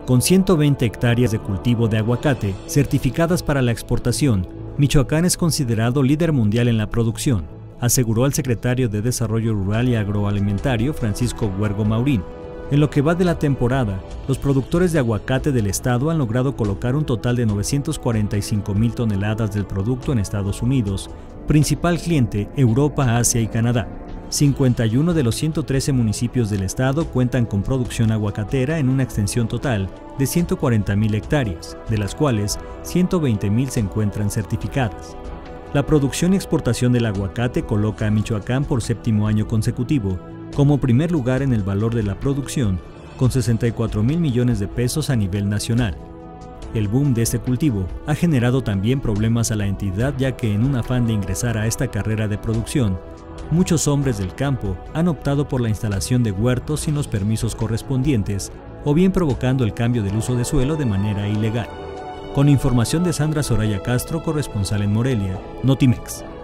Con 120 hectáreas de cultivo de aguacate certificadas para la exportación, Michoacán es considerado líder mundial en la producción, aseguró el secretario de Desarrollo Rural y Agroalimentario, Francisco Huergo Maurín. En lo que va de la temporada, los productores de aguacate del estado han logrado colocar un total de 945,000 toneladas del producto en Estados Unidos, principal cliente Europa, Asia y Canadá. 51 de los 113 municipios del estado cuentan con producción aguacatera en una extensión total de 140,000 hectáreas, de las cuales 120,000 se encuentran certificadas. La producción y exportación del aguacate coloca a Michoacán por séptimo año consecutivo como primer lugar en el valor de la producción, con 64,000 millones de pesos a nivel nacional. El boom de este cultivo ha generado también problemas a la entidad, ya que en un afán de ingresar a esta carrera de producción, muchos hombres del campo han optado por la instalación de huertos sin los permisos correspondientes o bien provocando el cambio del uso de suelo de manera ilegal. Con información de Sandra Soraya Castro, corresponsal en Morelia, Notimex.